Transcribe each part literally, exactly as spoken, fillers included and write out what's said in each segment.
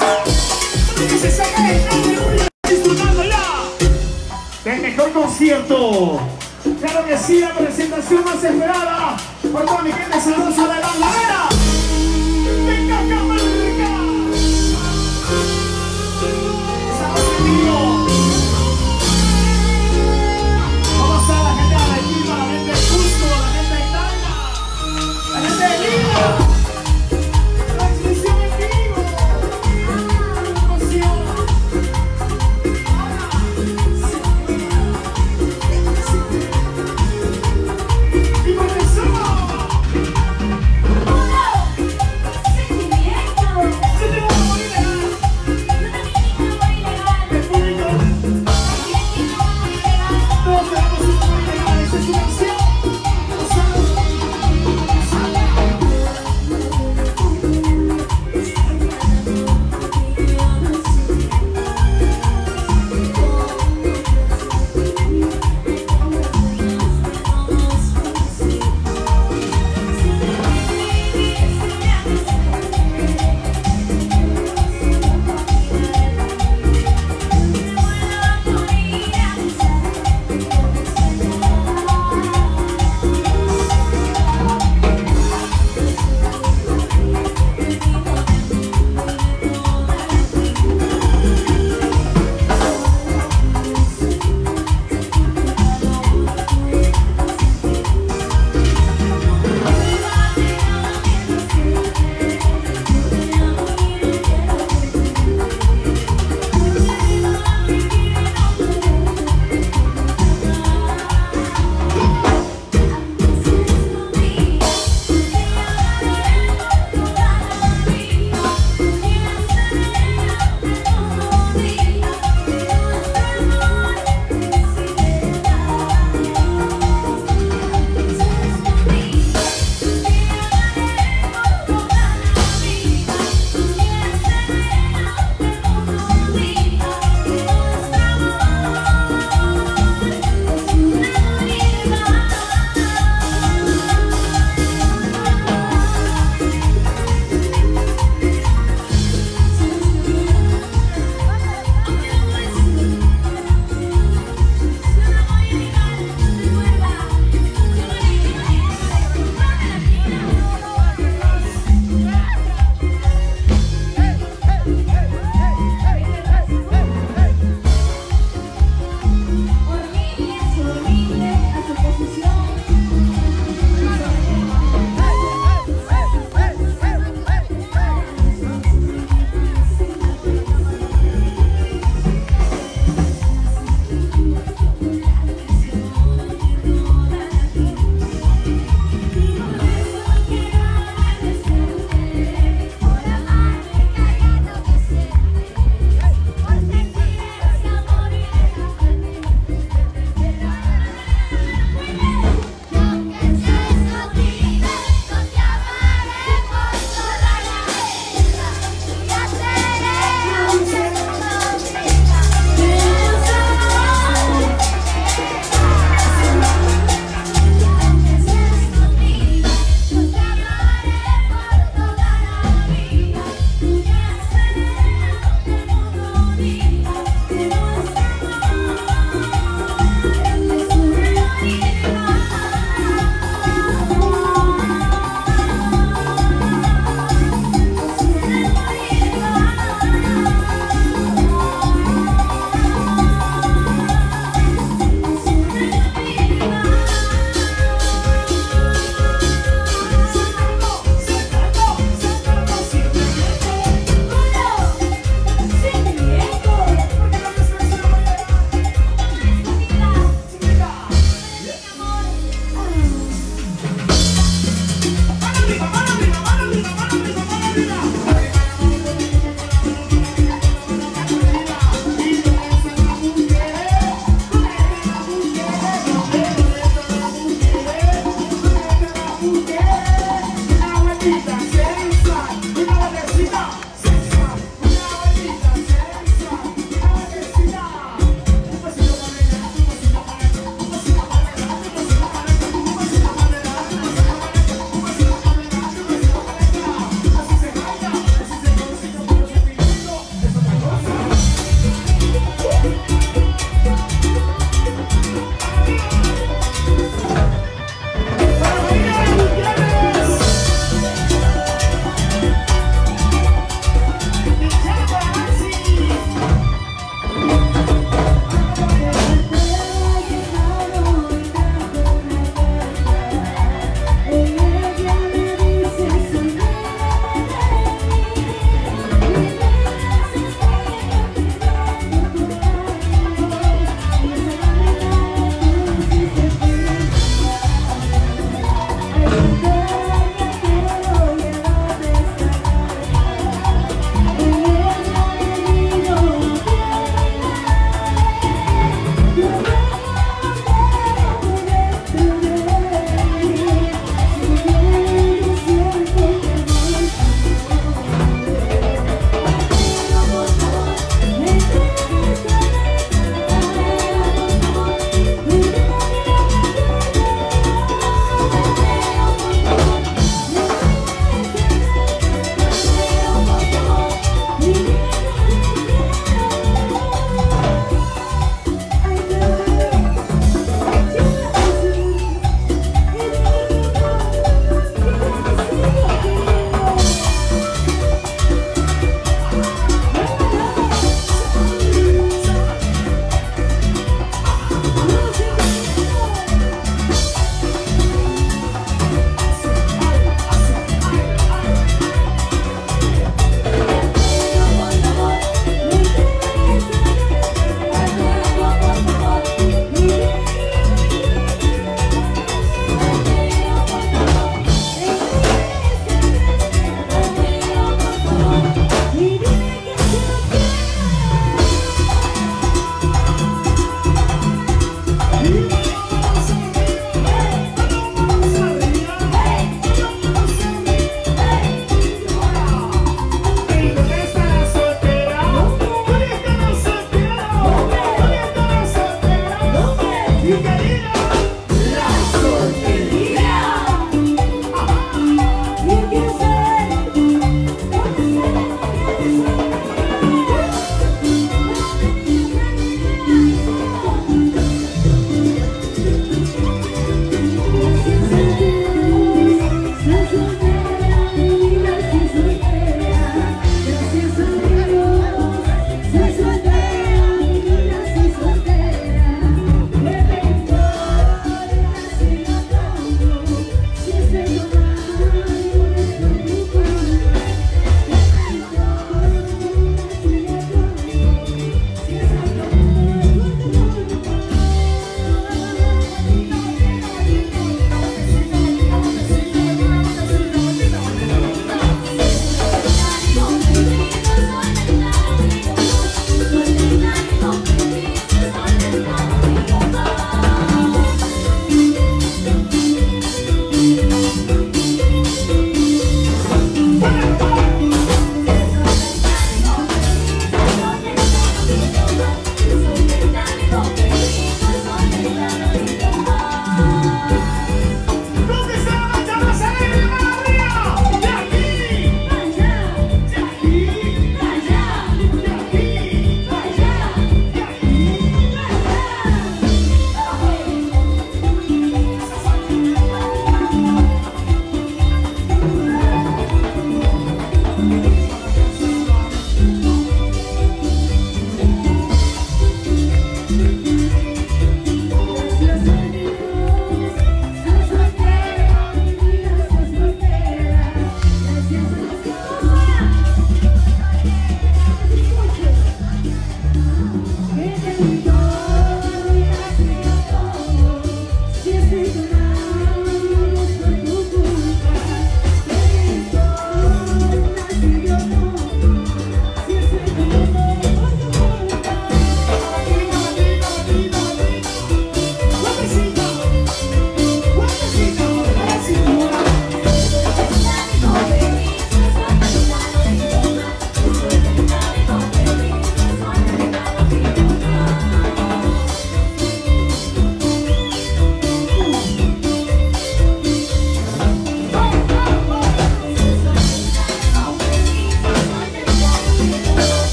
Que se saca el carne, disfrutando ya del mejor concierto. Claro que sí, la presentación más esperada por toda mi gente sabrosa de la ladera. ¡Venga, Camarga! ¡Sabroso en vivo! ¿Cómo está la gente de Arequipa, la gente de Cusco, la gente de Tacna, la gente de Lima? Transmisión en vivo. Emoción. Y comenzamos. Uno.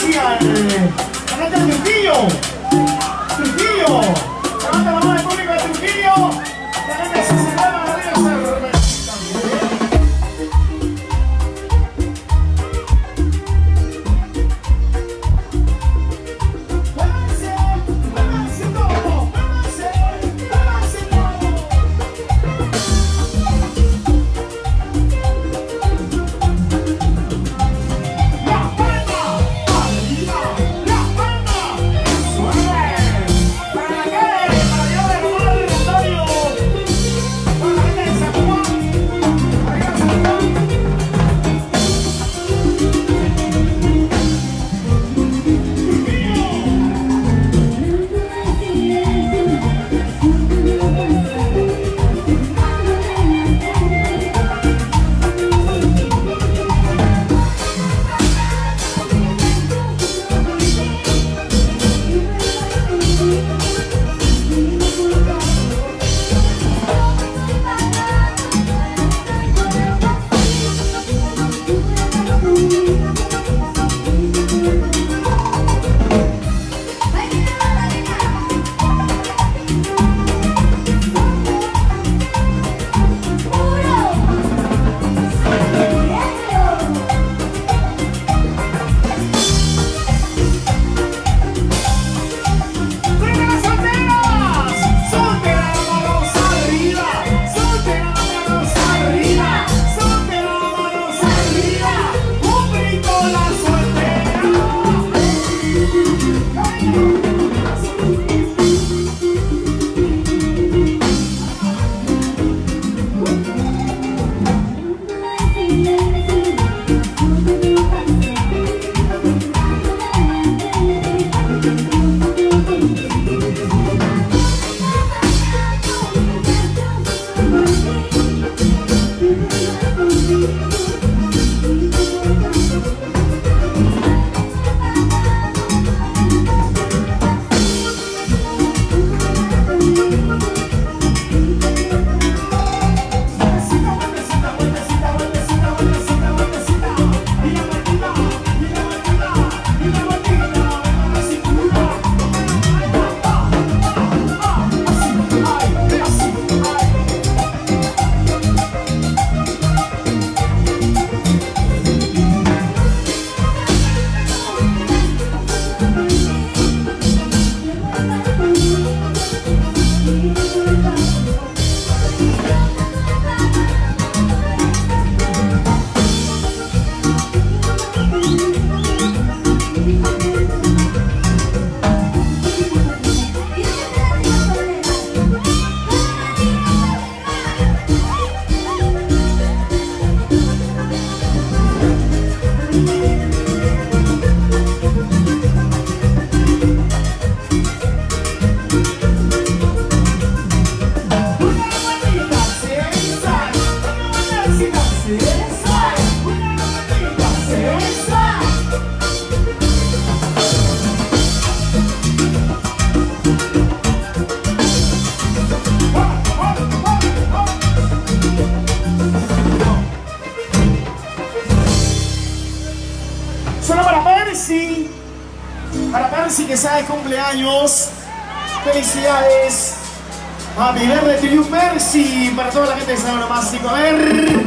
especial. La gente de Trujillo. Trujillo. Levanta la mano del público de Trujillo. La gente se celebra la vida cerveza. Para Percy, que está de cumpleaños. Felicidades. Happy birthday to you, Percy. Para toda la gente que está onomástico. A ver.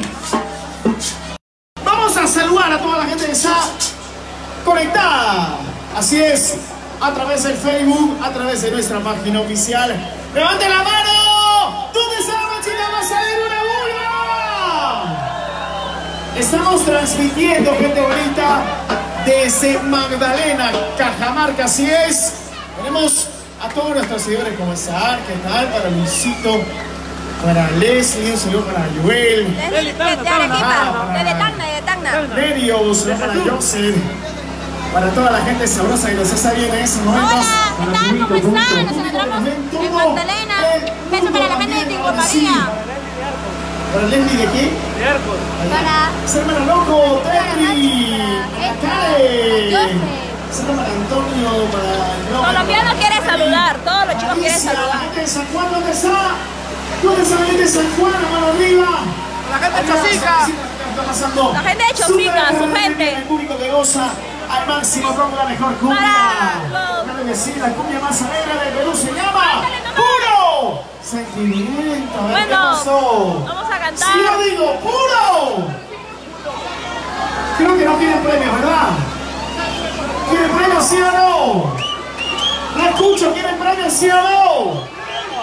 Vamos a saludar a toda la gente que está conectada. Así es. A través del Facebook, a través de nuestra página oficial. ¡Levante la mano! ¿Dónde está la manchita más alegre? ¡Una bulla! Estamos transmitiendo, gente bonita, desde Magdalena, Cajamarca, así es. Tenemos a todos nuestros seguidores, ¿cómo están? ¿Qué tal? Para Luisito, para Leslie, un saludo para Joel. Desde Tacna, desde Tacna, desde Tacna. Nerio, un saludo para Joseph. Para toda la gente sabrosa que nos está viendo en estos momentos. Hola, ¿qué tal? ¿Cómo están? Nos encontramos en Magdalena. Beso para la gente de Tingo María. ¿Para Leslie de qué? De Arcos. Para... Ser hermano loco, Terry. Para Karen. Ser para Antonio, para... Colombiano quiere saludar, todos los chicos quieren saludar. La gente de San Juan, ¿dónde está? ¿Dónde está la gente de San Juan? La mano arriba. La gente de Chosica. ¿Qué está pasando? La gente de Chosica, su gente. El público que goza al máximo con la mejor cumbia. Claro que sí, la cumbia más alegre del Perú se llama Puro Sentimiento. A ver, bueno, ¿qué pasó? Vamos a cantar. Si yo digo Puro, creo que no tienen premio, ¿verdad? ¿Quieren premio, sí o no? No escucho, ¿quieren premio, sí o no?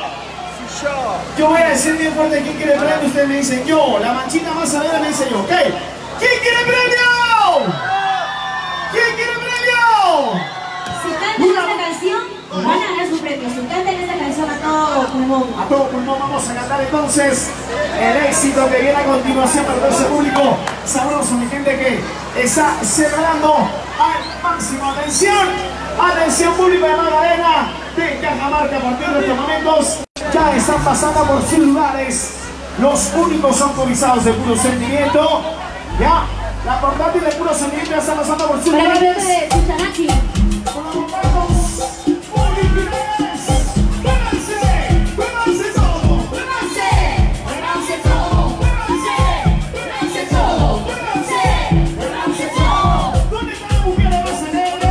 Yo voy a decir bien fuerte quién quiere premio, ustedes me dicen yo. La manchita más alegre me dice yo, ¿ok? ¿Quién quiere premio? ¿Quién quiere premio? Si cantan esta canción, van a ganar su premio. Si cantan esta canción a todo pulmón. A todo pulmón vamos a cantar entonces el éxito que viene a continuación para todo ese público sabroso, mi gente que está celebrando al máximo. Atención, atención público de Magdalena, de Cajamarca, a partir de estos momentos ya están pasando por sus lugares. Los únicos autorizados de Puro Sentimiento. Ya, la portátil de Puro Sentimiento ya está pasando por sus Para que lugares. de Cuchanachi. Con los bombardos originales. ¡Muévanse! ¡Muévanse todo! ¡Muévanse! ¡Muévanse todo! ¡Muévanse! ¡Muévanse todo! ¡Muévanse! ¡Muévanse todo! ¿Dónde están las mujeres más alegres?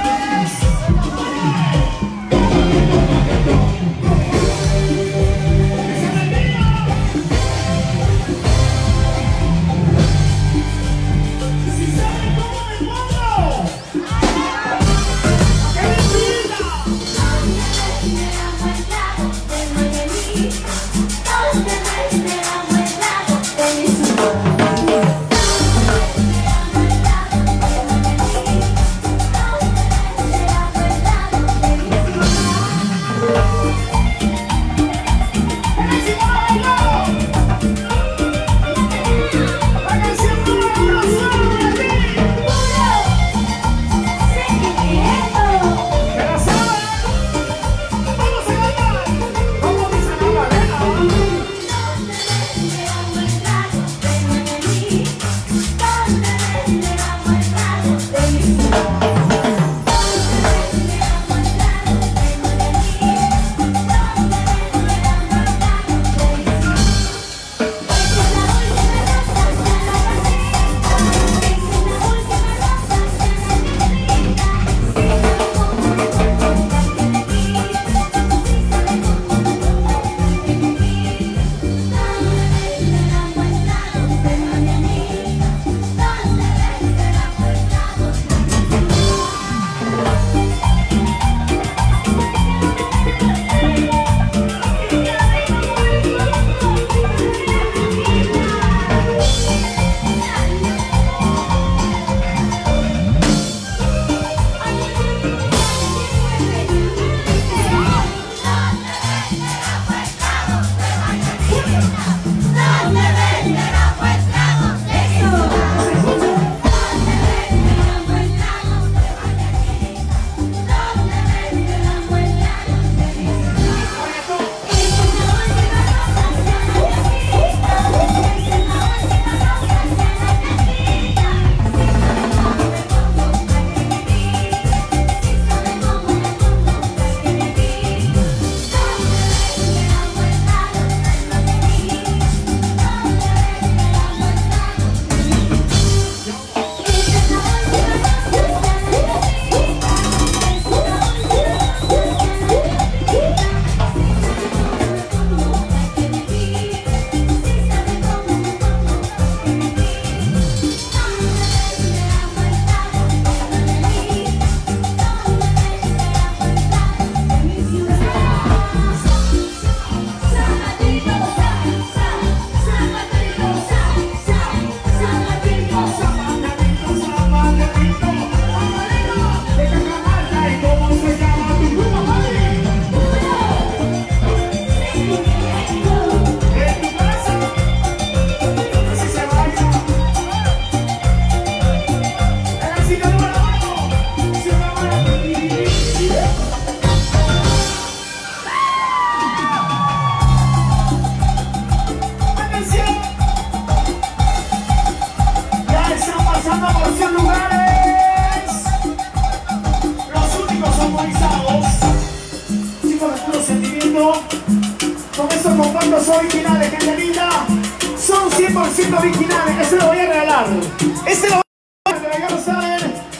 Con estos compactos originales, gente linda, son cien por ciento originales. Este lo voy a regalar. Este lo voy a regalar, ya lo saben. Aquí en la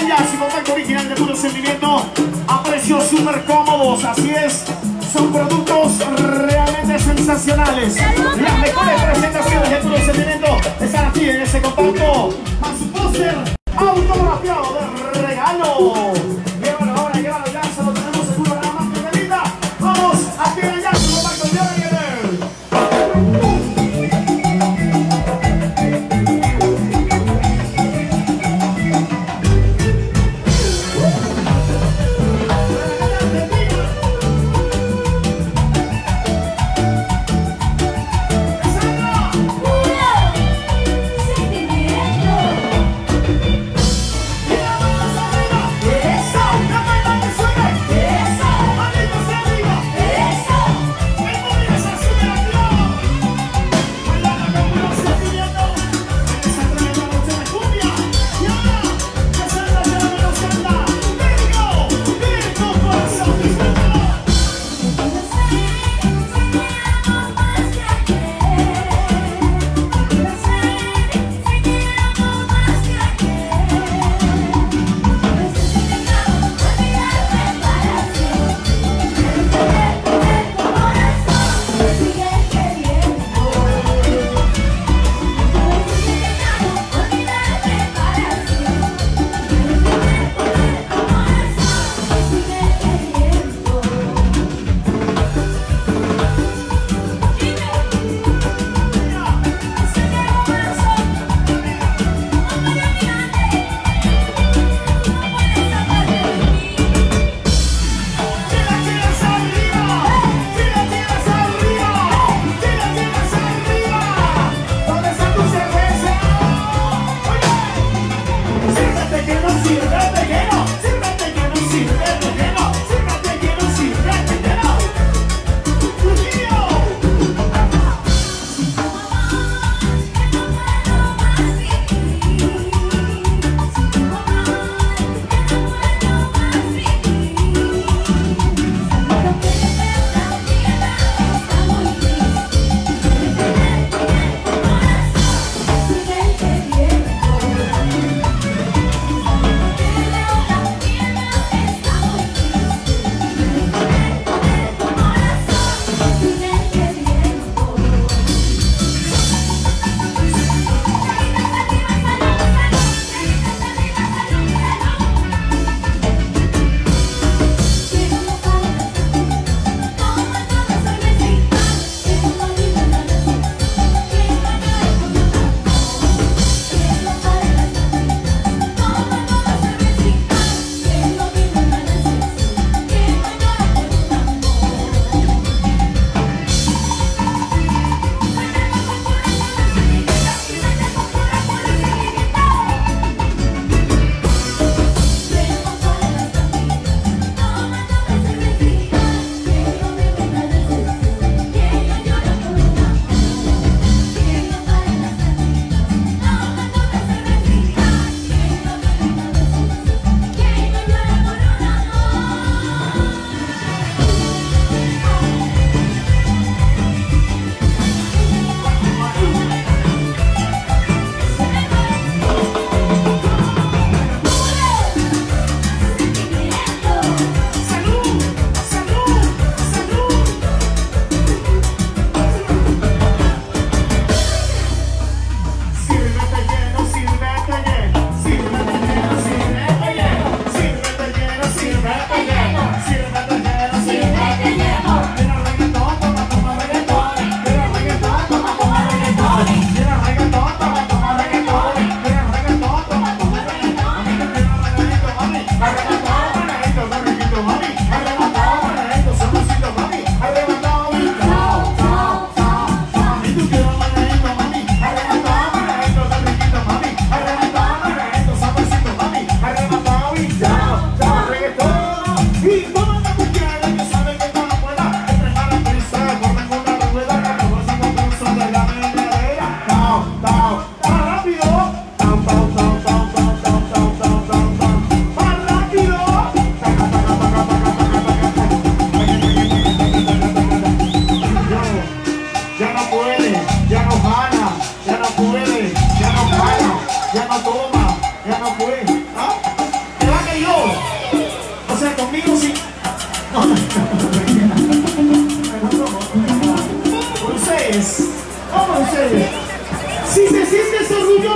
Pidan ya su contacto original de puro sentimiento a precios súper cómodos. Así es, son productos realmente sensacionales. Las mejores presentaciones de puro sentimiento están aquí en ese contacto. Más su póster autografiado de regalo. Llévalo ahora, llévalo ya, se lo tenemos seguro de la más pequeñita. Vamos a pidan ya su contacto ya de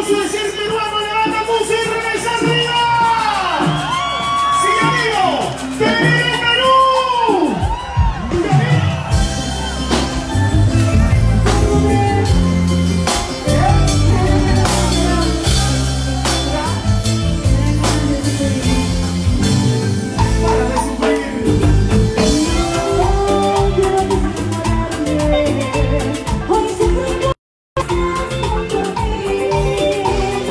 orgulloso de ser peruano, levanta tu cerveza arriba. Sí, amigo, ¡que viva el Perú! Hoy se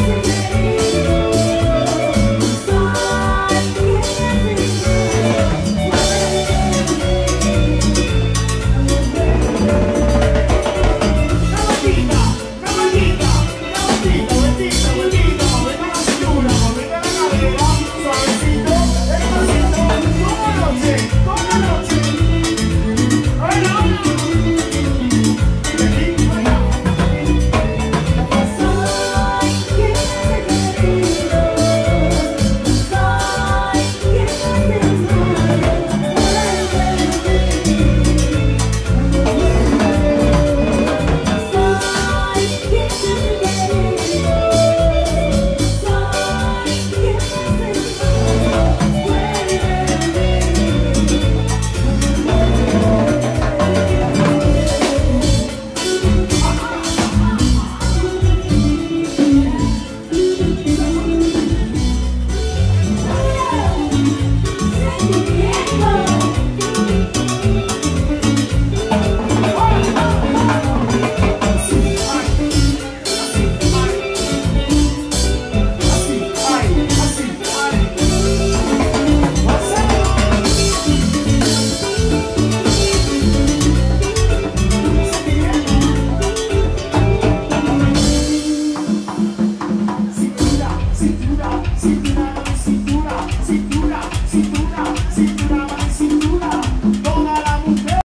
Gracias.